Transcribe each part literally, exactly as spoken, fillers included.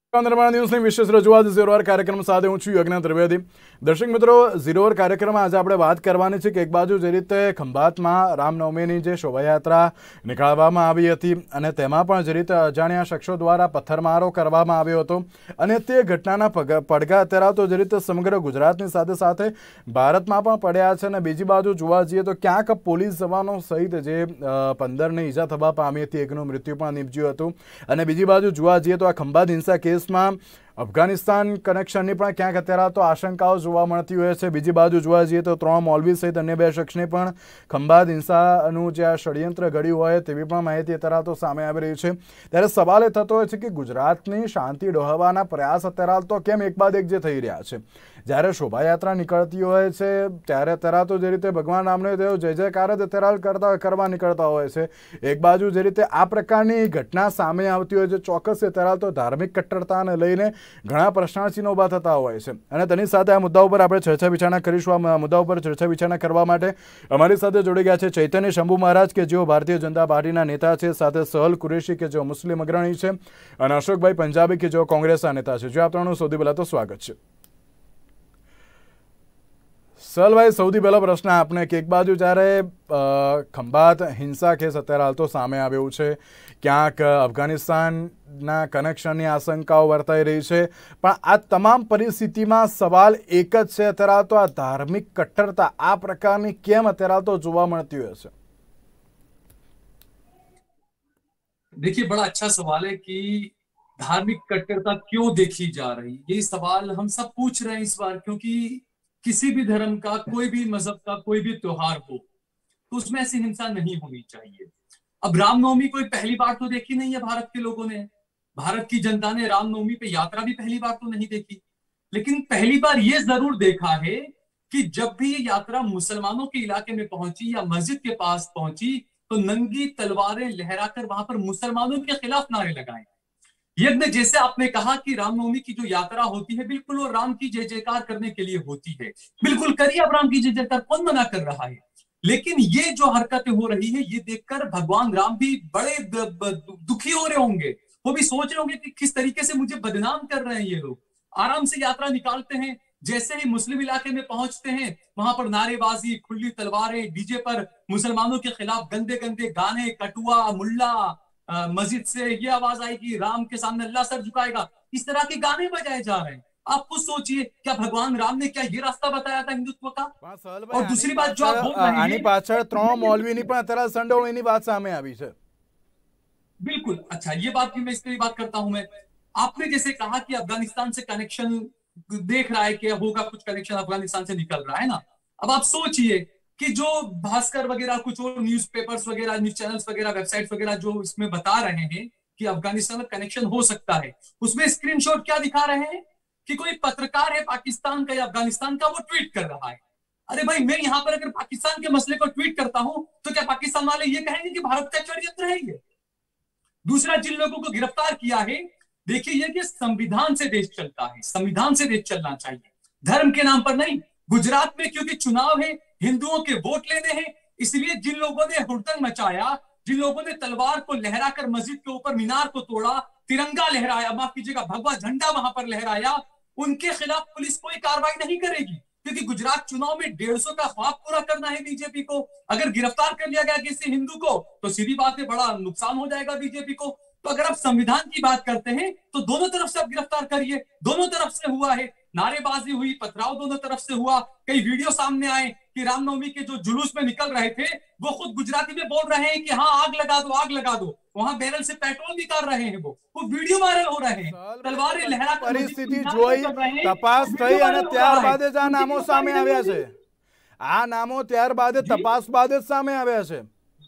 નિર્માણ ન્યૂઝની વિશેષ રજૂઆત ઝીરો અવર કાર્યક્રમ સાથે હું છું યજ્ઞ ત્રિવેદી। દર્શક મિત્રો, ઝીરો અવર કાર્યક્રમમાં આજે આપણે વાત કરવાની છે કે એક બાજુ જે રીતે ખંભાતમાં રામનવમીની જે શોભાયાત્રા નીકાળવામાં આવી હતી અને તેમાં પણ જે રીતે અજાણ્યા શખ્સો દ્વારા પથ્થરમારો કરવામાં આવ્યો હતો અને તે ઘટનાના પડઘા અત્યારે તો જે રીતે સમગ્ર ગુજરાતની સાથે સાથે ભારતમાં પણ પડ્યા છે અને બીજી બાજુ જોવા જઈએ તો ક્યાંક પોલીસ જવાનો સહિત જે પંદરને ઈજા થવા પામી હતી, એકનું મૃત્યુ પણ નીપજ્યું હતું અને બીજી બાજુ જોવા જઈએ તો આ ખંભાત હિંસા કેસ में अफगानिस्तान कनेक्शन की क्या अत्यारे तो आशंकाओं जोवा मळती होय छे। बीजी बाजू जोवा जईए तो त्रण मौलवी सहित अन्य बे शख्सने पण खंभात हिंसानुं जे आ षड्यंत्र घड्युं होय तेवी पण माहिती अत्यारे तो सामे आवी रही छे। त्यारे सवाल ए थतो होय छे कि गुजरातनी शांति डोहवाना प्रयास अत्यारे तो केम एक बाद एक जे थई रह्या छे। ज्यारे शोभायात्रा निकळती होय छे त्यारे अत्यारे तो जे रीते भगवान रामने तेओ जय जयकार ज अत्यारे करता करवा निकळता होय छे। एक बाजू जे रीते आ प्रकारनी घटना सामे आवती होय छे चोक्कस अत्यारे तो धार्मिक कट्टरताने लईने घણા પ્રશ્નાર્થીનો ઊભા થતા હોય છે અને તેની સાથે આ મુદ્દા ઉપર આપણે ચર્ચા વિચારણા કરીશું। આ મુદ્દા ઉપર ચર્ચા વિચારણા કરવા માટે અમારી સાથે જોડી ગયા છે ચૈતન્ય શંભુ મહારાજ કે જેઓ ભારતીય જનતા પાર્ટીના નેતા છે, સાથે સહલ કુરેશી કે જેઓ મુસ્લિમ અગ્રણી છે અને અશોકભાઈ પંજાબી કે જેઓ કોંગ્રેસના નેતા છે। જો આપણનું સૌથી પહેલા તો સ્વાગત છે। સહલ ભાઈ, સૌથી પહેલો પ્રશ્ન આપને કે એક બાજુ જ્યારે ખંભાત હિંસા કેસ અત્યારે હાલ તો સામે આવ્યું છે, ક્યાંક અફઘાનિસ્તાનના કનેક્શનની આશંકાઓ વર્તાઈ રહી છે, પણ આ તમામ પરિસ્થિતિમાં સવાલ એક જ છે અત્યારે તો આ ધાર્મિક કટ્ટરતા આ પ્રકારની કેમ અત્યારે તો જોવા મળતી હોય છે? देखिए, बड़ा अच्छा सवाल है कि धार्मिक कट्टरता क्यों देखी जा रही, ये सवाल हम सब पूछ रहे हैं इस बार, क्योंकि किसी भी धर्म का, कोई भी मजहब का कोई भी त्योहार हो तो उसमें ऐसी हिंसा नहीं होनी चाहिए। अब रामनवमी कोई पहली बार तो देखी नहीं है भारत के लोगों ने, भारत की जनता ने रामनवमी पे यात्रा भी पहली बार तो नहीं देखी, लेकिन पहली बार ये जरूर देखा है कि जब भी ये यात्रा मुसलमानों के इलाके में पहुंची या मस्जिद के पास पहुंची तो नंगी तलवारें लहराकर वहां पर मुसलमानों के खिलाफ नारे लगाए। यज्ञ, जैसे आपने कहा कि रामनवमी की जो यात्रा होती है बिल्कुल वो राम की जय जयकार करने के लिए होती है, बिल्कुल करिए आप राम की जय जयकार, कौन मना कर रहा है। लेकिन ये जो हरकतें हो रही है ये देखकर भगवान राम भी बड़े दुखी हो रहे होंगे, वो भी सोच रहे होंगे कि किस तरीके से मुझे बदनाम कर रहे हैं ये लोग। आराम से यात्रा निकालते हैं, जैसे ही मुस्लिम इलाके में पहुंचते हैं वहां पर नारेबाजी, खुली तलवारें, डीजे पर मुसलमानों के खिलाफ गंदे गंदे गाने, कटुआ, मुल्ला, मस्जिद से ये आवाज आएगी राम के सामने अल्लाह सर झुकाएगा, इस तरह के गाने बजाए जा रहे हैं। आप खुद सोचिए, क्या भगवान राम ने क्या ये रास्ता बताया था हिंदुत्व का? और दूसरी बात जो आप बोल रहे हैं, पाछळ त्रण मौलवीनी पण अत्यारे संडोवણીની વાત સામે આવી છે। बिल्कुल, अच्छा ये बात भी मैं इस पर बात करता हूं। मैं आपने जैसे कहा कि अफगानिस्तान से कनेक्शन देख रहा है कि होगा कुछ कनेक्शन अफगानिस्तान से निकल रहा है ना। अब आप सोचिए कि जो भास्कर वगैरह कुछ और न्यूज़पेपर्स वगैरह, न्यूज चैनल्स वगैरह, वेबसाइट्स वगैरह जो इसमें बता रहे हैं कि अफगानिस्तान में कनेक्शन हो सकता है, उसमें स्क्रीनशॉट क्या दिखा रहे हैं कि कोई पत्रकार है पाकिस्तान का या अफगानिस्तान का, वो ट्वीट कर रहा है। अरे भाई, मैं यहां पर अगर पाकिस्तान के मसले को ट्वीट करता हूं तो क्या पाकिस्तान वाले ये कहेंगे कि भारत का षड्यंत्र है ये? दूसरा, जिन लोगों को गिरफ्तार किया है, देखिए ये कि संविधान से देश चलता है, संविधान से देश चलना चाहिए, धर्म के नाम पर नहीं। गुजरात में क्योंकि चुनाव है, हिंदुओं के वोट लेने हैं, इसलिए जिन लोगों ने हुड़दंग मचाया, जिन लोगों ने तलवार को लहराकर मस्जिद के ऊपर मीनार को तोड़ा, तिरंगा लहराया, माफ कीजिएगा भगवा झंडा वहां पर लहराया, उनके खिलाफ पुलिस कोई कार्रवाई नहीं करेगी, क्योंकि गुजरात चुनाव में डेढ़ सौ का ख्वाब पूरा करना है बीजेपी को। अगर गिरफ्तार कर लिया गया किसी हिंदू को तो सीधी बात है बड़ा नुकसान हो जाएगा बीजेपी को। तो अगर आप संविधान की बात करते हैं तो दोनों तरफ से आप गिरफ्तार करिए, दोनों तरफ से हुआ है, नारेबाजी हुई, पथराव दोनों तरफ से हुआ, कई वीडियो सामने आए कि रामनवमी के जो जुलूस में निकल रहे थे वो खुद गुजराती में बोल रहे हैं कि हाँ आग लगा दो, आग लगा दो, वहां बैरल से पेट्रोल निकाल रहे हैं, वो वो वीडियो वायरल हो रहे हैं, तलवारें लहराकर परिस्थिति જોઈ તપાસ થઈ અને ત્યારબાદ જ આ નામો સામે આવ્યા છે। આ નામો ત્યારબાદ તપાસ બાદ જ સામે આવ્યા છે।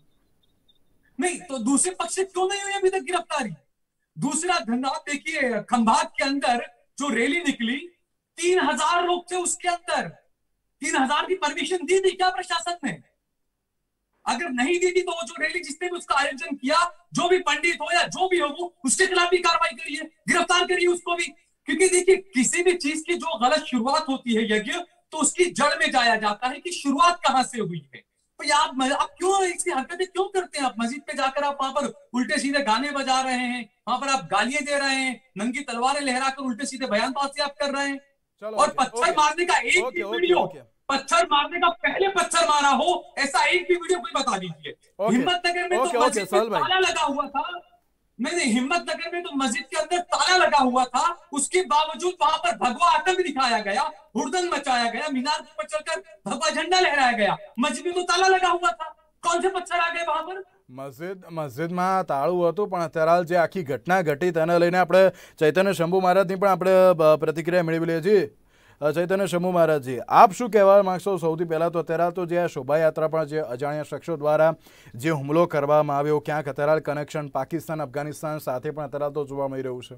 नहीं तो दूसरे पक्ष से क्यों नहीं हुई अभी तक गिरफ्तारी? दूसरा धंधा देखिए, खंभात के अंदर जो रैली निकली तीन हजार लोग थे, उसके अंदर तीन हजार की परमिशन दी थी क्या प्रशासन ने? अगर नहीं दी थी तो वो जो रैली जिसने भी उसका आयोजन किया, जो भी पंडित हो या जो भी हो, वो उसके खिलाफ भी कार्रवाई करिए, गिरफ्तार करिए उसको भी। क्योंकि देखिए, किसी भी चीज की जो गलत शुरुआत होती है यज्ञ, तो उसकी जड़ में जाया जाता है कि शुरुआत कहां से हुई है। तो आप आप क्यों ऐसी हरकतें क्यों करते हैं? आप मस्जिद पे जाकर आप वहां पर उल्टे सीधे गाने बजा रहे हैं, वहां पर आप गालियां दे रहे हैं, नंगी तलवारें लहराकर उल्टे सीधे बयानबाजी आप कर रहे हैं। और पत्थर मारने का एक भी वीडियो, पत्थर मारने का पहले पत्थर मारा हो ऐसा एक भी वीडियो कोई बता दीजिए। हिम्मतनगर में तो मस्जिद में ताला लगा हुआ था, नहीं नहीं हिम्मतनगर में तो मस्जिद के अंदर ताला लगा हुआ था, उसके बावजूद वहां पर भगवा आतंक दिखाया गया, हुड़दंग मचाया गया, मीनार पर चढ़कर भगवा झंडा लहराया गया, मस्जिद में तो ताला लगा हुआ था, कौन से पत्थर आ गए वहां पर? मस्जिद मस्जिदમાં તાળું હતું, પણ અત્યારે જે આખી ઘટના ઘટી તેને લઈને આપણે ચૈતન્ય શંભુ મહારાજની પણ આપણે પ્રતિક્રિયા મેળવી લઈએ છીએ। ચૈતન્ય શંભુ મહારાજજી, આપ શું કહેવા માંગશો? સૌથી પહેલાં તો અત્યારે તો જે આ શોભાયાત્રા પણ જે અજાણ્યા શખ્સો દ્વારા જે હુમલો કરવામાં આવ્યો, ક્યાંક અત્યારે કનેક્શન પાકિસ્તાન અફઘાનિસ્તાન સાથે પણ અત્યારે તો જોવા મળી રહ્યું છે।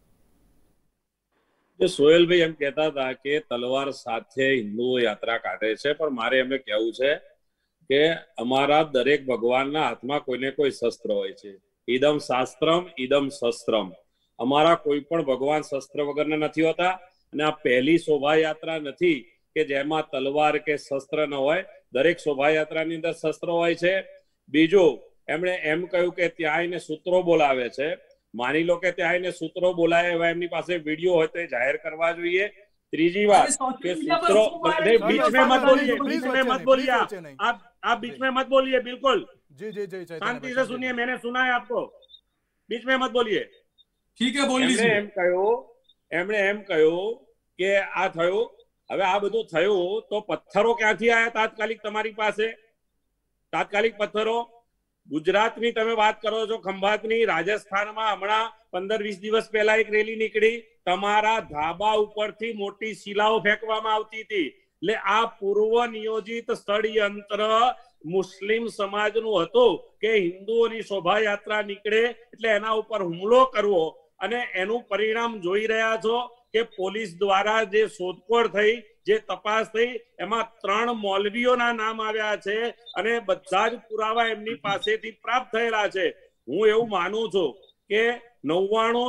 સોહેલભાઈ એમ કહેતા હતા કે તલવાર સાથે હિન્દુઓ યાત્રા કાઢે છે, પણ મારે એમને કહેવું છે કે અમારા દરેક ભગવાનના હાથમાં કોઈને કોઈ શસ્ત્ર હોય છે। ઇદમ શાસ્ત્રમ ઇદમ શસ્ત્રમ, અમારા કોઈ પણ ભગવાન શસ્ત્ર વગરના નથી હોતા। અને આ પહેલી શોભાયાત્રા નથી કે જેમાં તલવાર કે શસ્ત્ર ન હોય, દરેક શોભાયાત્રાની અંદર શસ્ત્રો હોય છે। બીજું એમણે એમ કહ્યું કે ત્યાં આવીને સૂત્રો બોલાવે છે, માની લો કે ત્યાં આવીને સૂત્રો બોલાવે એવા એમની પાસે વિડીયો હોય તો જાહેર કરવા જોઈએ। ત્રીજી વાત કે सूत्रों बीच में मत बोलिए, बीच में मत बोलिए, आप आप बीच में मत बोलिए, बिल्कुल जी जी जी शांति से सुनिए, मैंने सुना है आपको, बीच में मत बोलिए। ठीक है, बोल लीजिए। એમ કહ્યું એમણે એમ કહ્યું કે આ થયું, હવે આ બધું થયું તો પથ્થરો ક્યાંથી આવ્યા તાત્કાલિક તમારી પાસે? તાત્કાલિક પથ્થરો ગુજરાતની તમે વાત કરો છો, ખંભાતની, રાજસ્થાનમાં હમણાં પંદર વીસ દિવસ પહેલા એક રેલી નીકળી, તમારા ધાબા ઉપરથી મોટી શિલાઓ ફેંકવામાં આવતી હતી। એટલે આ પૂર્વ નિયોજિત ષડયંત્ર મુસ્લિમ સમાજનું હતું કે હિન્દુઓની શોભાયાત્રા નીકળે એટલે એના ઉપર હુમલો કરવો, અને એનું પરિણામ જોઈ રહ્યા છો કે પોલીસ દ્વારા જે શોધખોળ થઈ, જે તપાસ થઈ, એમાં ત્રણ મૌલવીઓના નામ આવ્યા છે અને બધા જ પુરાવા એમની પાસેથી પ્રાપ્ત થયેલા છે। હું એવું માનું છું કે નવ્વાણું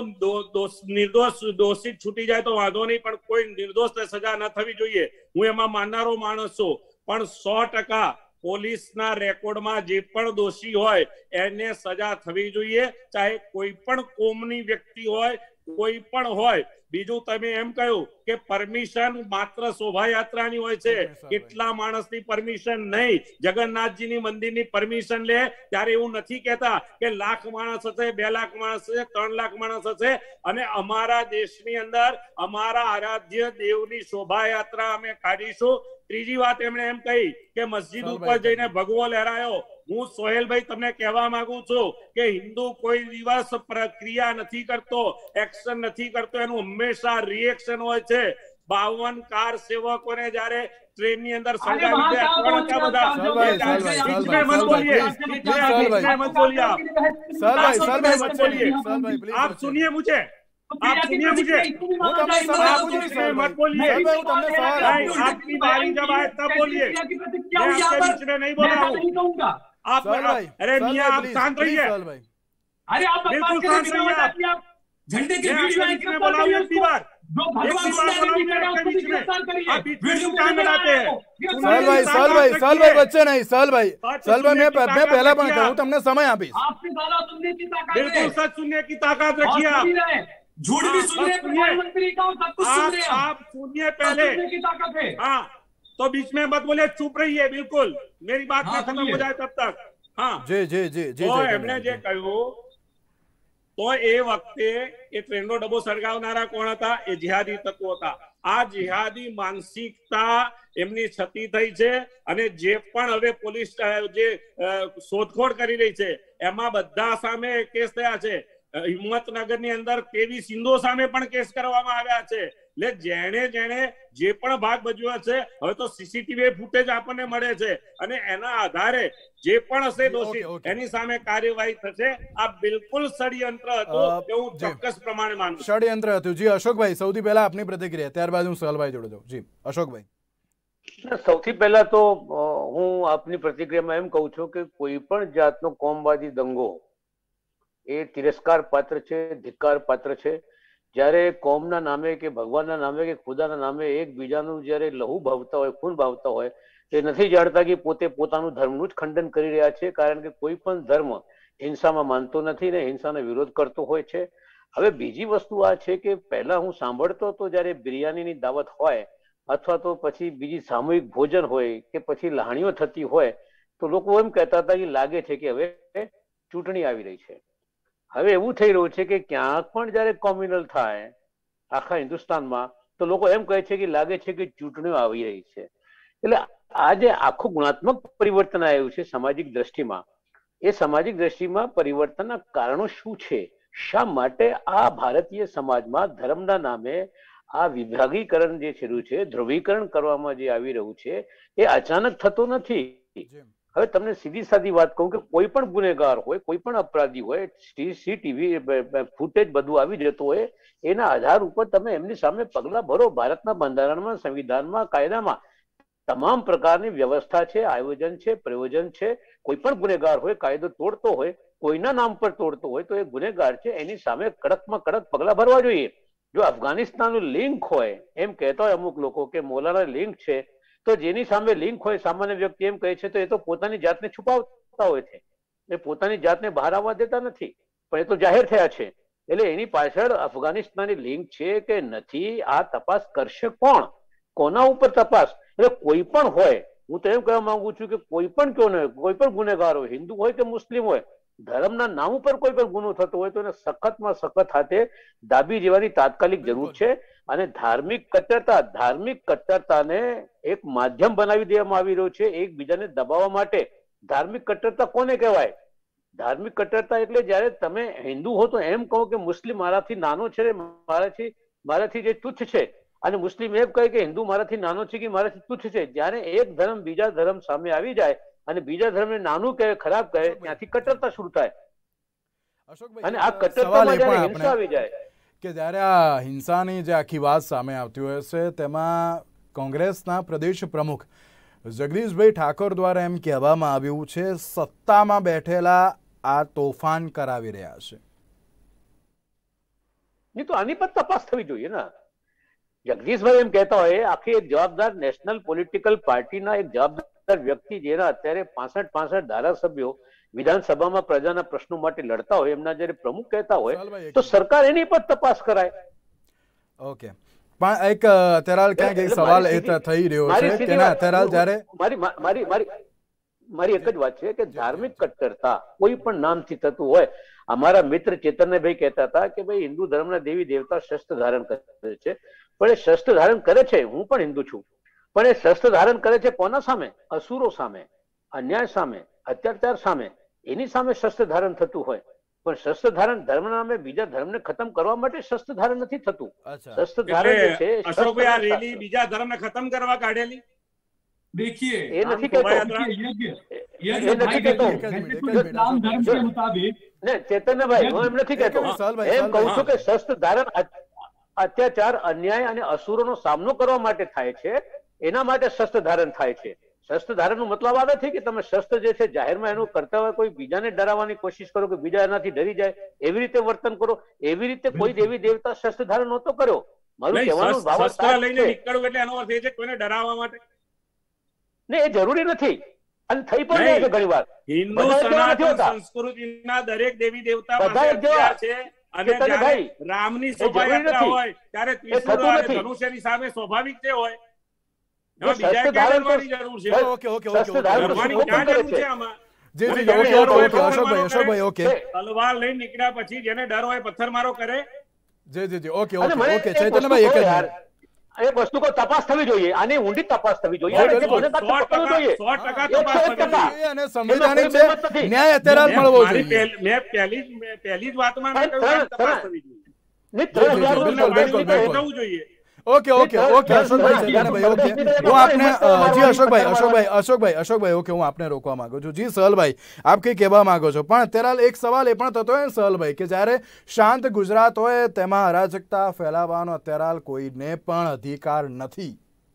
નિર્દોષ દોષિત છૂટી જાય તો વાંધો નહીં, પણ કોઈ નિર્દોષને સજા ન થવી જોઈએ, હું એમાં માનનારો માણસ છું। પણ સો ટકા પોલીસના રેકોર્ડમાં જે પણ દોષી હોય એને સજા થવી જોઈએ, ચાહે કોઈ પણ કોમની વ્યક્તિ હોય, કોઈ પણ હોય। બીજું તમે એમ કહ્યું કે પરમિશન માત્ર શોભાયાત્રાની હોય છે, કેટલા માણસની પરમિશન નહીં, જગન્નાથજીની મંદિરની પરમિશન લે ત્યારે એવું નથી કહેતા કે લાખ માણસ હશે, બે લાખ માણસ હશે, ત્રણ લાખ માણસ હશે। અને અમારા દેશની અંદર અમારા આરાધ્ય દેવની શોભાયાત્રા અમે કાઢીશું। ત્રીજી વાત એમણે એમ કહી કે મસ્જિદ ઉપર જઈને ભગવો લહેરાયો। હું સોહેલભાઈ તમને કહેવા માંગુ છું કે હિન્દુ કોઈ દિવસ પ્રક્રિયા નથી કરતો, એક્શન નથી કરતો, એનું હંમેશા રિએક્શન હોય છે। બાવન કાર સેવકોને જ્યારે ટ્રેનની અંદર સળગાવી દે, आप सुनिए मुझे, आप सुनिए मुझे, मत बोलिए, आपकी बारी जब आए तब बोलिए, मैं आपके बीच में नहीं बोल रहा हूँ। आप अरे मियां आप शांत रहिए, अरे आप बिल्कुल शांत रहिए, आप झंडे के वीडियो में बोला हूँ एक बार, एक बार बोला हूँ आपके बीच में, आप बीच में क्यों टाइम लगाते हैं? साल भाई साल भाई साल भाई बच्चे नहीं, साल भाई साल भाई मैं मैं पहला पण कहूं तुमने समय आपीश, आपसे ज्यादा सुनने की ताकत है, बिल्कुल सच सुनने की ताकत रखिए आप, झूठ भी सुन रहे हैं, प्रधानमंत्री का सब कुछ सुन रहे हैं आप, सुनिए पहले की ताकत है। हाँ तो बीच में मत बोलिए, चुप रहिए, बिल्कुल मेरी बात ना खत्म हो जाए तब तक। हाँ जी जी जी जी तो एमने जे कह્યું તો એ વખતે એ ટ્રેનનો ડબ્બો સળગાવનારા કોણ હતા? એ જિહાદી તત્વો હતા। આ જિહાદી માનસિકતા એમની છતી થઈ છે, અને જે પણ હવે પોલીસ જે શોધખોળ કરી રહી છે એમાં બધા સામે કેસ થયા છે। હિંમતનગરની અંદર તેવી સિંધો સામે પણ કેસ કરવામાં આવ્યા છે। એટલે જેણે જેણે જે પણ ભાગ ભજવ્યો છે, હવે તો સીસીટીવી ફૂટેજ આપણને મળે છે, અને એના આધારે જે પણ હશે દોષિત એની સામે કાર્યવાહી થશે। આ બિલકુલ ષડયંત્ર હતું એવું ચોક્કસ પ્રમાણે માનું। ષડયંત્ર હતું। જી અશોકભાઈ, સૌથી પહેલા આપની પ્રતિક્રિયા, ત્યારબાદ હું સહલભાઈ જોડે જાઉં। જી અશોકભાઈ। સૌથી પહેલા તો હું આપની પ્રતિક્રિયામાં એમ કહું છું કે કોઈ પણ જાતનો કોમવાદી દંગો એ તિરસ્કાર પાત્ર છે, ધિક્કાર પાત્ર છે। જ્યારે કોમના નામે કે ભગવાનના નામે કે ખુદાના નામે એકબીજાનું જ્યારે લહુ ભાવતા હોય, ખૂન ભાવતા હોય, એ નથી જાણતા કે પોતે પોતાનું ધર્મનું જ ખંડન કરી રહ્યા છે। કારણ કે કોઈ પણ ધર્મ હિંસામાં માનતો નથી ને હિંસાનો વિરોધ કરતો હોય છે. હવે બીજી વસ્તુ આ છે કે પહેલા હું સાંભળતો હતો જ્યારે બિરયાનીની દાવત હોય અથવા તો પછી બીજી સામૂહિક ભોજન હોય કે પછી લાહણીઓ થતી હોય તો લોકો એમ કહેતા હતા કે લાગે છે કે હવે ચૂંટણી આવી રહી છે. હવે એવું થઈ રહ્યું છે કે ક્યાંક પણ જયારે કોમ્યુનલ થાય આખા હિન્દુસ્તાનમાં તો લોકો એમ કહે છે કે લાગે છે કે ચૂંટણીઓ આવી રહી છે. એટલે આ જે આખું ગુણાત્મક પરિવર્તન આવ્યું છે સામાજિક દ્રષ્ટિમાં, એ સામાજિક દ્રષ્ટિમાં પરિવર્તનના કારણો શું છે? શા માટે આ ભારતીય સમાજમાં ધર્મના નામે આ વિભાગીકરણ જે થયું છે, ધ્રુવીકરણ કરવામાં જે આવી રહ્યું છે, એ અચાનક થતું નથી. હવે તમને સીધી સાદી વાત કહું કે કોઈ પણ ગુનેગાર હોય, કોઈ પણ અપરાધી હોય, સીસીટીવી ફૂટેજ બધું આવી જતું હોય, એના આધાર ઉપર તમે એમની સામે પગલા ભરો. ભારતના બંધારણમાં, સંવિધાનમાં, કાયદામાં તમામ પ્રકારની વ્યવસ્થા છે, આયોજન છે, પ્રયોજન છે. કોઈ પણ ગુનેગાર હોય, કાયદો તોડતો હોય, કોઈના નામ પર તોડતો હોય તો એ ગુનેગાર છે, એની સામે કડકમાં કડક પગલા ભરવા જોઈએ. જો અફઘાનિસ્તાનનું લિંક હોય, એમ કહેતા હોય અમુક લોકો કે મૌલાના લિંક છે, તો જેની સામે લિંક હોય સામાન્ય વ્યક્તિ એમ કહે છે તો એ તો પોતાની જાતને છુપાવતા હોય છે, એ પોતાની જાતને બહાર આવવા દેતા નથી, પણ એ તો જાહેર થયા છે. એટલે એની પાછળ અફઘાનિસ્તાનની લિંક છે કે નથી, આ તપાસ કરશે કોણ? કોના ઉપર તપાસ? એટલે કોઈ પણ હોય, હું તો એમ કહેવા માંગુ છું કે કોઈ પણ ક્યો ને કોઈ પણ ગુનેગાર હોય, હિન્દુ હોય કે મુસ્લિમ હોય, ધર્મના નામ ઉપર કોઈ પણ ગુનો થતો હોય તો એને સખતમાં સખત હાથે દાબી દેવાની તાત્કાલિક જરૂર છે. અને ધાર્મિક કટ્ટરતા ધાર્મિક કટ્ટરતાને એક માધ્યમ બનાવી દેવામાં આવી રહ્યું છે એકબીજાને દબાવવા માટે. ધાર્મિક કટ્ટરતા કોને કહેવાય? ધાર્મિક કટ્ટરતા એટલે જયારે તમે હિન્દુ હો તો એમ કહો કે મુસ્લિમ મારાથી નાનો છે, મારાથી મારાથી જે તુચ્છ છે, અને મુસ્લિમ એમ કહે કે હિન્દુ મારાથી નાનો છે કે મારાથી તુચ્છ છે. જયારે એક ધર્મ બીજા ધર્મ સામે આવી જાય અને બીજા ધર્મને નાનું કહે, ખરાબ કહે, ત્યાંથી કટ્ટરતા શરૂ થાય. અને આ કટ્ટરતામાં જયારે હિંસા આવી જાય કે જ્યારે આ હિંસાની જે આખી વાત સામે આવતી હોય છે, તેમાં કોંગ્રેસના પ્રદેશ પ્રમુખ જગદીશભાઈ ઠાકોર દ્વારા એમ કહેવામાં આવ્યું છે સત્તામાં બેઠેલા આ તોફાન કરાવી રહ્યા છે. નહીં તો આની પર તપાસ થવી જોઈએ ને. જગદીશભાઈ એમ કહેતા હોય, આખી એક જવાબદાર નેશનલ પોલિટિકલ પાર્ટીના એક જવાબદાર વ્યક્તિ જેના અત્યારે પાસઠ પાસઠ ધારાસભ્યો વિધાનસભામાં પ્રજાના પ્રશ્નો માટે લડતા હોય, એમના જયારે પ્રમુખ કહેતા હોય તો સરકાર એની પર તપાસ કરાય. ઓકે, પણ એક અત્યારે ક્યાંક એક સવાલ એ થઈ રહ્યો છે કે ના અત્યારે જ્યારે મારી મારી મારી મારી એક જ વાત છે કે ધાર્મિક કટ્ટરતા કોઈ પણ નામથી થતું હોય. અમારા મિત્ર ચેતનભાઈ કહેતા હતા કે ભાઈ હિન્દુ ધર્મના દેવી દેવતા શસ્ત્ર ધારણ કરે છે, પણ એ શસ્ત્ર ધારણ કરે છે, હું પણ હિન્દુ છું, પણ એ શસ્ત્ર ધારણ કરે છે કોના સામે? અસુરો સામે, અન્યાય સામે, અત્યાચાર સામે. એની સામે શસ્ત્ર ધારણ થતું હોય, પણ શસ્ત્ર ધારણ ધર્મ નામે બીજા ધર્મને ખતમ કરવા માટે શસ્ત્ર ધારણ નથી થતું. શસ્ત્ર ધારણ જે છે અશોકભાઈ, આ રેલી બીજા ધર્મને ખતમ કરવા કાઢેલી? देखिए એ નથી કહેતો, ये जो भाई देखो इस्लाम धर्म के मुताबिक ને ચેતનભાઈ, હું એમ નથી કહેતો, એમ કહું છું કે શસ્ત્ર ધારણ અત્યાચાર, અન્યાય અને અસુરોનો સામનો કરવા માટે થાય છે, એના માટે શસ્ત્ર ધારણ થાય છે. શસ્ત્ર ધારણ નો મતલબ આ નથી કે તમે શસ્ત્ર જે છે જાહેરમાં એનું કરતા હોય કોઈ બીજાને ડરાવવાની કોશિશ કરો કે બીજા એનાથી ડરી જાય, એવી રીતે વર્તન કરો. એવી રીતે કોઈ દેવી દેવતા શસ્ત્ર ધારણ નહોતો કર્યો. મારું કહેવાનું ભાવ શસ્ત્ર લઈને નીકળવું એટલે એનો અર્થ એ છે કોઈને ડરાવવા માટે ને, એ જરૂરી નથી. અને થઈ પણ જાય છે ઘણી વાર. હિન્દુ સનાતન સંસ્કૃતિના દરેક દેવી દેવતા પાસે છે, અને જ્યારે રામની શોભાયાત્રા હોય ત્યારે ત્રિશૂળ અને ધનુષ્યની સામે સ્વાભાવિક જે હોય, બીજા ક્યાં ડરવાની જરૂર છે? ઓકે ઓકે ઓકે ડરવાની ક્યાં જરૂર છે આમાં? જી જી okay okay okay Ashokbhai Ashokbhai okay તલવાર લઈને નીકળ્યા પછી જેને ડર હોય પથ્થર મારો કરે. જી જી જી ઓકે ઓકે ઓકે ચૈતન્યભાઈ એક જ એક વસ્તુ કો તપાસ થવી જોઈએ, આની ઊંડી તપાસ થવી જોઈએ, સો ટકા તપાસ થવી જોઈએ. અને સંવિધાનિક છે, ન્યાય અત્યારે મળવો જોઈએ. મેં પહેલી પહેલી જ વાતમાં મેં કહ્યું તપાસ થવી જોઈએ. Okay okay okay Ashokbhai, Chaitanyabhai okay, હું આપને જી અશોકભાઈ અશોકભાઈ અશોકભાઈ અશોકભાઈ ઓકે, હું આપને રોકવા માંગુ છું. જી સહલભાઈ, આપ કઈ કહેવા માંગો છો? પણ અત્યારે એક સવાલ એ પણ થતો હોય ને સહલભાઈ કે જ્યારે શાંત ગુજરાત હોય તેમાં અરાજકતા ફેલાવવાનો અત્યારે કોઈને પણ અધિકાર નથી.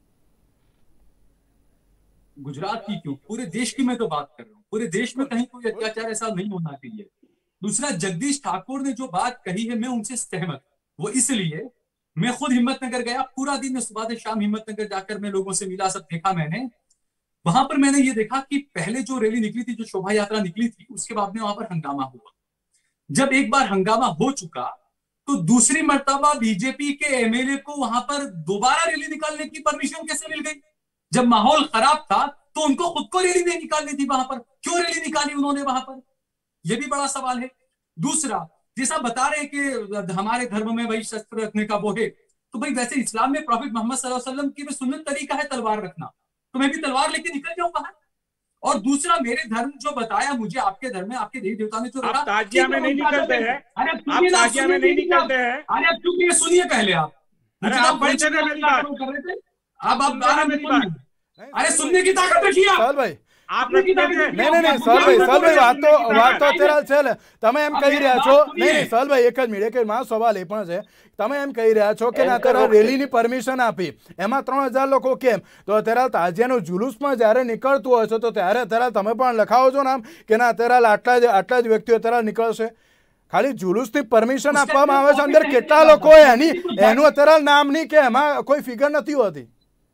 गुजरात की क्यों, पूरे देश की मैं तो बात कर रहा हूँ. पूरे देश में कहीं कोई अत्याचार ऐसा नहीं होना चाहिए. दूसरा, जगदीश ठाकुर ने जो बात कही है मैं उनसे सहमत. वो इसलिए मैं खुद हिम्मतनगर गया, पूरा दिन सुबह से शाम हिम्मतनगर जाकर मैं लोगों से मिला, सब देखा मैंने. वहां पर मैंने ये देखा कि पहले जो रैली निकली थी, जो शोभा यात्रा निकली थी, उसके बाद में वहां पर हंगामा हुआ। जब एक बार हंगामा हो चुका तो दूसरी मर्तबा बीजेपी के एमएलए को वहां पर दोबारा रैली निकालने की परमिशन कैसे मिल गई? जब माहौल खराब था तो उनको खुद को रैली नहीं निकालनी थी वहां पर, क्यों रैली निकाली उन्होंने वहां पर? यह भी बड़ा सवाल है। दूसरा, जैसा बता रहे कि हमारे धर्म में वही शस्त्र रखने का वो है, तो भाई वैसे इस्लाम में प्रॉफिट मोहम्मद सल्लल्लाहु अलैहि वसल्लम की भी सुन्नत तरीका है तलवार रखना, तो मैं भी तलवार लेके निकल जाऊं बाहर। और दूसरा, मेरे धर्म जो बताया मुझे, आपके धर्म में आपके देवी देवता ने जो आप ताजिया में नहीं निकलते हैं, आप ताजिया में नहीं निकलते हैं। अरे अब चुप, ये सुनिए पहले आप। अरे आप बड़े कर रहे थे, अब आप अरे सुनने की ताकत रखिए साल भाई आप नहीं नहीं नहीं साल भाई साल भाई વાત તો વાત તો અત્યારે છે તમે એમ કહી રહ્યા છો નહીં નહીં સાલ ભાઈ એક જ મિનિટ કે મારો સવાલ એ પણ છે તમે એમ કહી રહ્યા છો કે ના અત્યારે રેલીની પરમિશન આપી એમાં ત્રણ હજાર લોકો કેમ તો અત્યારે તાજિયાનું જુલુસમાં જ્યારે નીકળતું હોય છે તો ત્યારે અત્યારે તમે પણ લખાવો છો નામ કે ના અત્યારે આટલા જ આટલા જ વ્યક્તિઓ અત્યારે નીકળશે ખાલી જુલુસની પરમિશન આપવામાં આવે છે અંદર કેટલા લોકો એની એનું અત્યારે નામ નહીં કે એમાં કોઈ ફિગર નથી હોતી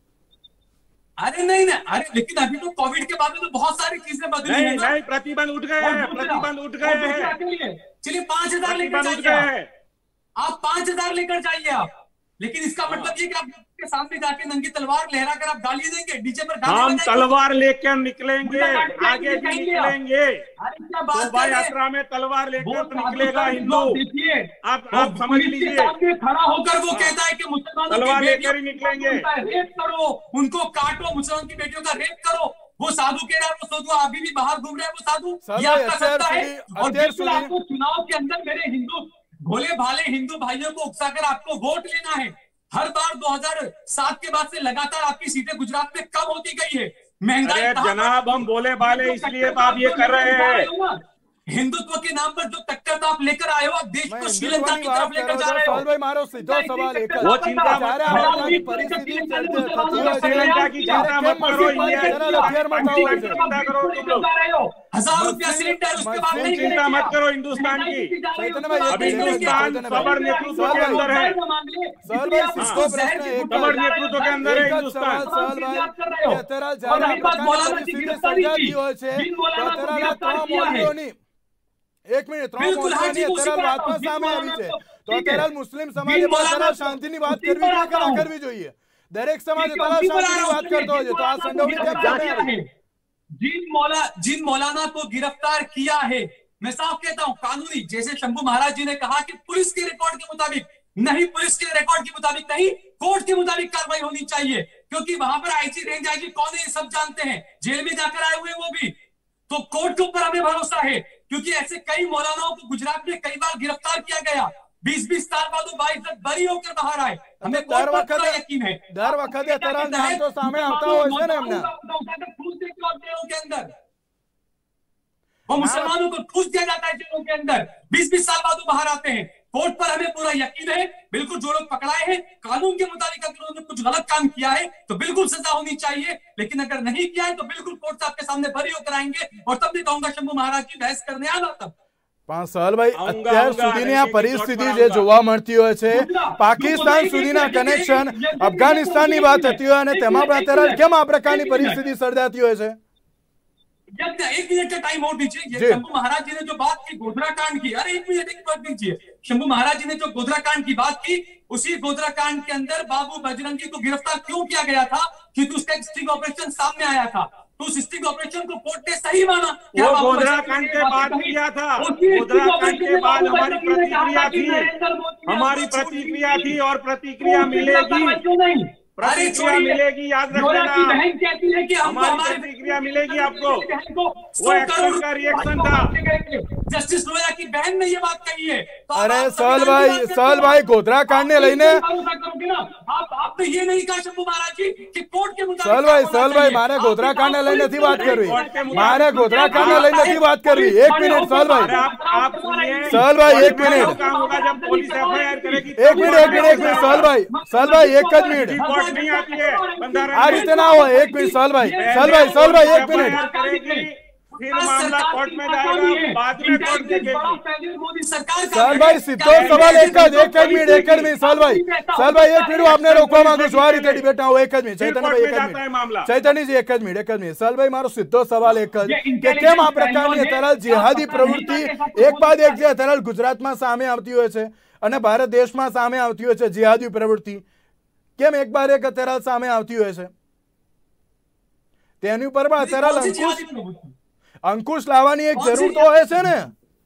अरे नहीं ना, अरे लेकिन अभी तो कोविड के बाद में तो बहुत सारी चीजें बदली नहीं, नहीं, प्रतिबंध उठ गए हैं, प्रतिबंध उठ गए हैं। चलिए पांच हजार लेकर जाइए, आप पांच हजार लेकर जाइए आप, लेकिन इसका मतलब ये कि आप के सामने जाके नंगी तलवार लहरा कर आप गाली देंगे, डीजे पर हम तलवार लेकर निकलेंगे, आगे भी निकलेंगे। शोभा यात्रा में तलवार लेकर तो निकलेगा हिंदू। आप आप समझ लीजिए, खड़ा होकर वो कहता है कि मुसलमानों तलवार लेकर ही निकलेंगे, रेप करो, उनको काटो, मुसलमान की बेटियों का रेप करो। वो साधु कह रहा है, वो साधु अभी भी बाहर घूम रहा है, वो साधु, ये आपका सत्ता है। और बिल्कुल आपको चुनाव के अंदर मेरे हिंदू भोले भाले हिंदू भाइयों को उकसाकर आपको वोट लेना है। हर बार दो हज़ार सात के बाद से लगातार आपकी सीटें गुजरात में कम होती गई है। महंगाई, जनाब हम बोले भाले इसलिए तो आप ये कर रहे हैं। हिंदुत्व के नाम पर जो टक्कर आप लेकर आए हो, आप देश को श्रीलंका की तरफ लेकर जा रहे हो। मारो सीधा सवाल एक वो चिंता मत करो, श्रीलंका की चिंता मत करो, चिंता करो तुम लोग, हजार रुपया सिलेंडर, उसके बाद नहीं चिंता मत करो हिंदुस्तान की। अभी हिंदुस्तान सबर नेतृत्व के अंदर है, सबर नेतृत्व के अंदर है हिंदुस्तान। एक मिनट बात में सामे આવી છે તો અત્યારે મુસ્લિમ સમાજે અત્યારે શાંતિની વાત કરવી જોઈએ કે ના કરવી જોઈએ? દરેક સમાજ અત્યારે શાંતિની વાત કરતો હોય તો આ સંડોવણી કેમ સામે આવી? जिन मौला जिन मौलाना को गिरफ्तार किया है, मैं साफ कहता हूं, कानूनी, जैसे शंभू महाराज जी ने कहा कि पुलिस के रिकॉर्ड के मुताबिक नहीं, पुलिस के रिकॉर्ड के मुताबिक नहीं, कोर्ट के मुताबिक कार्रवाई होनी चाहिए, क्योंकि वहां पर आईजी रेंज आईजी कौन है ये सब जानते हैं, जेल में जाकर आए हुए वो भी। तो कोर्ट के ऊपर हमें भरोसा है, क्योंकि ऐसे कई मौलानाओं को गुजरात में कई बार गिरफ्तार किया गया, बीस बीस साल बाद वो बाइज्जत बरी होकर बाहर आए। हमें कोर्ट पर पूरा यकीन है। दर वक्त तेरा नाम तो सामने आता હોય છે ને એમને के अंदर वो मुसलमानों को ठूस दिया जाता है जेलों के अंदर, बीस बीस साल बाद वो बाहर आते हैं। कोर्ट पर हमें पूरा यकीन है, बिल्कुल जो लोग पकड़ाए हैं कानून के मुताबिक अगर उन्होंने कुछ गलत काम किया है तो बिल्कुल सजा होनी चाहिए, लेकिन अगर नहीं किया है तो बिल्कुल कोर्ट आपके सामने बरी होकर आएंगे। और तब भी कहूंगा शंभू महाराज की बहस करने आना तब। પાંચ સાલ ભાઈ અત્યાર સુધીની આ પરિસ્થિતિ જે જોવા મળતી હોય છે, પાકિસ્તાન સુધીના કનેક્શન, અફઘાનિસ્તાનની વાત થતી હોય અને તેમાં પણ અત્યારે કેમ આ પ્રકારની પરિસ્થિતિ સર્જાતી હોય છે? एक मिनट का टाइम और दीजिए। शंभू महाराज जी ने जो बात की गोधरा कांड की, अरे एक मिनट एक बात दीजिए। शंभू महाराज जी ने जो गोधरा कांड की बात की, उसी गोधरा कांड के अंदर बाबू बजरंगी को गिरफ्तार क्यों किया गया था? क्योंकि उसका एक स्टिंग ऑपरेशन सामने आया था, तो उस स्टिंग ऑपरेशन को कोर्ट ने सही माना। वो गोधरा कांड के बाद किया था, गोधरा कांड के बाद हमारी प्रतिक्रिया थी, हमारी प्रतिक्रिया थी और प्रतिक्रिया मिलेगी, प्रतिक्रिया मिलेगी, याद रखना। बहन कहती है कि हमारी प्रतिक्रिया मिलेगी आपको, वो एक्शन का रिएक्शन था। जस्टिस लोया की बहन ने ये बात कही है। तो अरे साल भाई साल भाई गोधरा कांड ने लઈને आप आपने ये नहीं कहा शंभू महाराज जी कि कोर्ट के मुताबिक साल भाई साल भाई मारे गोधरा कांड ने लઈને નથી વાત કરવી, मारे गोधरा कांड ने लઈને નથી વાત કરવી। एक मिनट साल भाई, आप सुनिए साल भाई एक मिनट, काम होगा जब पुलिस एफआईआर करेगी। एक मिनट एक मिनट एक मिनट साल भाई साल भाई एक જ मिनट रिपोर्ट नहीं आती है, आ रीते ना हो। एक मिनट साल भाई साल भाई साल भाई एक मिनट फिर मामला कोर्ट में जाएगा, बाद में कोर्ट देखेगी। मोदी सरकार સર ભાઈ સીધો સવાલ એક જ એક જ મિનિટ એક જ મિનિટ સર ભાઈ સર ભાઈ એક મિનિટ આપને રોકવા માંગુ છું આ રીતે ડિબેટ ના હોય એક જ મિનિટ ચૈતન્યભાઈ એક જ મિનિટ ચૈતન્યજી એક જ મિનિટ એક જ મિનિટ સર ભાઈ મારો સીધો સવાલ એક જ કે કેમ આ પ્રકારની અત્યારે જેહાદી પ્રવૃત્તિ એક બાદ એક જે અત્યારે ગુજરાતમાં સામે આવતી હોય છે અને ભારત દેશમાં સામે આવતી હોય છે જેહાદી પ્રવૃત્તિ કેમ એક બાદ એક અત્યારે સામે આવતી હોય છે તેની ઉપર પણ અત્યારે અંકુશ અંकुश लावानी एक जरूर तो है ना।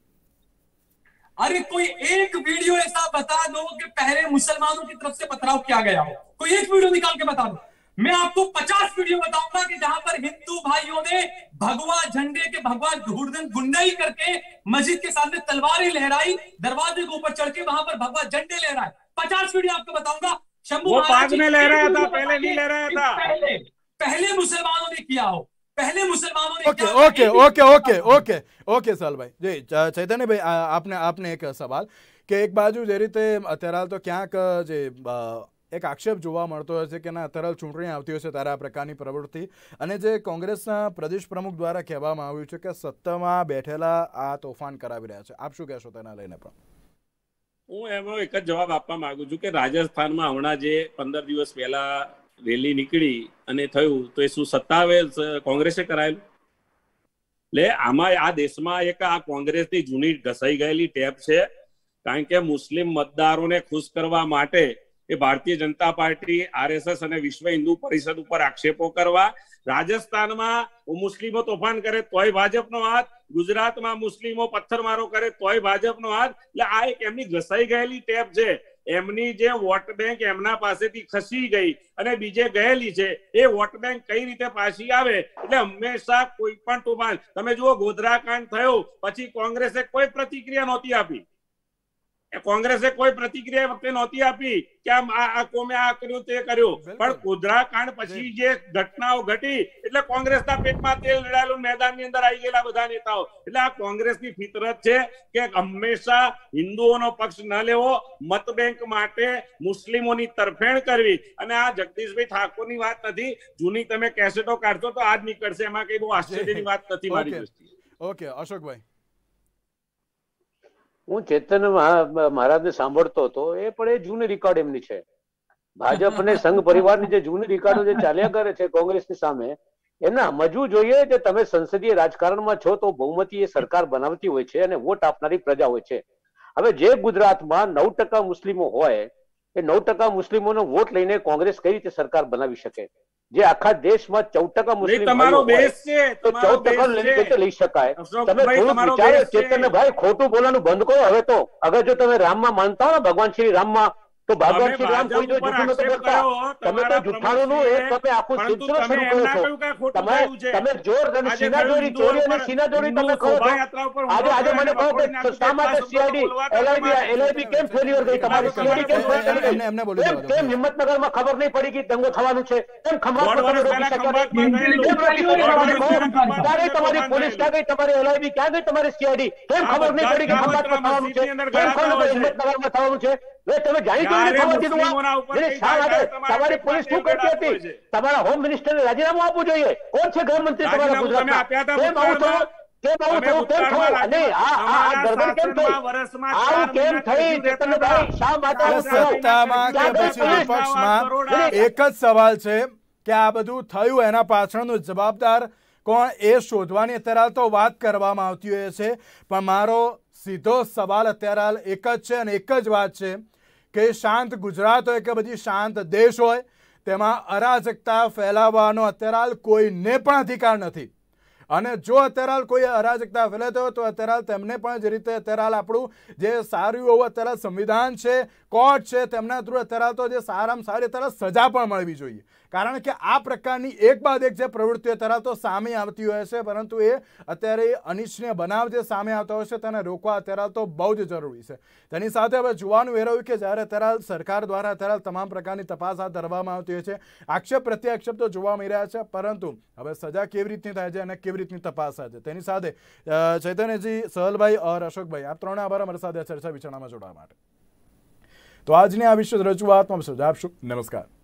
अरे कोई एक वीडियो ऐसा बता दो कि पहले मुसलमानों की तरफ से पथराव किया गया हो, कोई एक वीडियो निकाल के बता दो। मैं आपको पचास वीडियो बताऊंगा कि जहां पर हिंदू भाइयों ने भगवा झंडे के भगवा धूर्दन गुंडाई करके मस्जिद के सामने तलवारें लहराई, दरवाजे के ऊपर चढ़ के वहां पर भगवा झंडे लहराए। पचास वीडियो आपको बताऊंगा। शंभू बाद में लहराया था, पहले नहीं लहराया था। पहले पहले मुसलमानों ने किया हो, पहले मुसलमानों ने okay okay okay okay okay okay साल भाई जी चैतन्य भाई आपने आपने एक सवाल કે એક બાજુ જે રીતે અત્યારે તો ક્યાંક જે એક આક્ષેપ જોવા મળતો હોય છે કે ના અત્યારે ચૂંટણી આવતી હોય છે ત્યારે આ પ્રકારની પ્રવૃત્તિ અને જે કોંગ્રેસના પ્રદેશ પ્રમુખ દ્વારા કહેવામાં આવ્યું છે કે સત્તામાં બેઠેલા આ તોફાન કરાવી રહ્યા છે, આપ શું કહેશો તેના લઈને? પણ હું એનો એક જ જવાબ આપવા માંગુ છું કે રાજસ્થાનમાં હમણાં જે પંદર દિવસ પહેલા રેલી નીકળી અને થયું તો એ શું સત્તાવે કોંગ્રેસે કરાયેલું? એટલે આમાં આ દેશમાં એક આ કોંગ્રેસની જૂની ઘસાઈ ગયેલી ટેપ છે, કારણ કે મુસ્લિમ મતદારોને ખુશ કરવા માટે એ ભારતીય જનતા પાર્ટી, આરએસએસ અને વિશ્વ હિન્દુ પરિષદ ઉપર આક્ષેપો કરવા, રાજસ્થાનમાં મુસ્લિમો તોફાન કરે તોય ભાજપનો હાથ, ગુજરાતમાં મુસ્લિમો પથ્થરમારો કરે તોય ભાજપનો હાથ। એટલે આ એક એમની ઘસાઈ ગયેલી ટેપ છે, એમની જે વોટ બેંક એમના પાસેથી ખસી ગઈ અને બીજે ગયેલી છે એ વોટ બેંક કઈ રીતે પાછી આવે, એટલે હંમેશા કોઈ પણ તોફાન તમે જુઓ ગોધરા કાંડ થયો પછી કોંગ્રેસે કોઈ પ્રતિક્રિયા નહોતી આપી, કોંગ્રેસે કોઈ પ્રતિક્રિયા વખતે નહોતી આપી કે આ કોમે આ કર્યું તે કર્યું, પણ ગોધરા કાંડ પછી જે ઘટનાઓ ઘટી એટલે કોંગ્રેસના પેટમાં તેલ રેડાયેલું મેદાનની અંદર આવી ગયેલા બધા નેતાઓ। એટલે આ કોંગ્રેસની ફિતરત છે કે હંમેશા હિન્દુઓનો પક્ષ ન લેવો, મત બેંક માટે મુસ્લિમોની તરફેણ કરવી। અને આ જગદીશભાઈ ઠાકોરની વાત નથી, જૂની તમે કેસેટો કાઢશો તો આજ નીકળશે, એમાં કઈ બહુ આશ્ચર્યની વાત નથી મારી દ્રષ્ટિએ। ઓકે અશોકભાઈ, હું ચેતન મહારાજને સાંભળતો હતો એ પણ એ જૂની રેકોર્ડ એમની છે, ભાજપ અને સંઘ પરિવારની જે જૂની રેકોર્ડો જે ચાલ્યા કરે છે કોંગ્રેસની સામે, એમને સમજવું જોઈએ કે તમે સંસદીય રાજકારણમાં છો તો બહુમતી એ સરકાર બનાવતી હોય છે અને વોટ આપનારી પ્રજા હોય છે। હવે જે ગુજરાતમાં નવ ટકા મુસ્લિમો હોય એ નવ ટકા મુસ્લિમોનો વોટ લઈને કોંગ્રેસ કઈ રીતે સરકાર બનાવી શકે? જે આખા દેશમાં ચૌદ ટકા મુસ્લિમ તમારો દેશ છે તો ચૌદ ટકા લઈ શકાય? તમે થોડું વિચારો ચેતનભાઈ, ખોટું બોલવાનું બંધ કરો હવે તો। અગર જો તમે રામમાં માનતા હો ને, ભગવાન શ્રી રામમાં, તો ભગવાન શ્રી રામ કોઈ જો જૂઠું નથી બોલતા, તમે તો જૂઠાણું એક તમે આખું સિલસિલો શરૂ કરો છો। તમે તમે જોર અને સીનાજોરી ચોરી અને સીનાજોરી તમે કહો છો। આજે આજે મને કહો કે શા માટે સીઆઈડી એલઆઈબી એલઆઈબી કેમ ફેલ્યોર ગઈ? તમારી સીઆઈડી કેમ ફેલ થઈ ગઈ? કેમ હિંમતનગરમાં ખબર નહીં પડી કે દંગો થવાનું છે? કેમ ખંભાત પર રોકી શક્યા? ક્યાં ગઈ તમારી પોલીસ? ક્યાં ગઈ તમારી એલઆઈબી? ક્યાં ગઈ તમારી સીઆઈડી? કેમ ખબર નહીં પડી કે ખંભાત પર થવાનું છે? કેમ ખબર નહીં હિંમતનગરમાં થવાનું છે? તમે જાણી તમારી પોલીસ શું કરતી હતી? તમારા હોમ મિનિસ્ટરને રાજીનામું આપવું જોઈએ। કોણ છે ગૃહમંત્રી તમારા ગુજરાતમાં? કેમ આવું થયું? કેમ આવું થયું? કેમ થયું? અને આ આ ગરબડ કેમ થઈ? આવું કેમ થઈ ચેતનભાઈ? શા માટે સત્તામાં કે પછી વિપક્ષમાં એક જ સવાલ છે કે આ બધું થયું એના પાછળનો જવાબદાર કોણ એ શોધવાની અત્યારે તો વાત કરવામાં આવતી હોય છે, પણ મારો સીધો સવાલ અત્યારે એક જ છે અને એક જ વાત છે કે શાંત ગુજરાત હોય કે બધી શાંત દેશ હોય તેમાં અરાજકતા ફેલાવવાનો અત્યારે કોઈને પણ અધિકાર નથી। અને જો અત્યારે કોઈ અરાજકતા ફેલાતો હોય તો અત્યારે તેમને પણ જે રીતે અત્યારે આપણું જે સારું એવું અત્યારે સંવિધાન છે, કોર્ટ છે, તેમના થ્રુ અત્યારે તો જે સારામાં સારી અત્યારે સજા પણ મળવી જોઈએ, કારણ કે આ પ્રકારની એક બાદ એક જે પ્રવૃત્તિઓ અત્યારે તો સામે આવતી હોય છે, પરંતુ એ અત્યારે અનિચ્છનીય બનાવ જે સામે આવતા હોય છે તેને રોકવા અત્યારે તો બહુ જ જરૂરી છે। તેની સાથે હવે જોવાનું એ રહ્યું કે જ્યારે અત્યારે સરકાર દ્વારા અત્યારે તમામ પ્રકારની તપાસ હાથ ધરવામાં આવતી હોય છે, આક્ષેપ પ્રત્યાક્ષેપ તો જોવા મળી રહ્યા છે, પરંતુ હવે સજા કેવી રીતની થાય છે અને કેવી રીતની તપાસ થાય છે તેની સાથે ચૈતન્યજી, સહલભાઈ और અશોકભાઈ, આપ ત્રણે આભાર અમારી સાથે ચર્ચા વિચારણામાં જોડાવા માટે। તો આજની આ વિશેષ રજૂઆતમાં સુઝાવ આપશું। નમસ્કાર।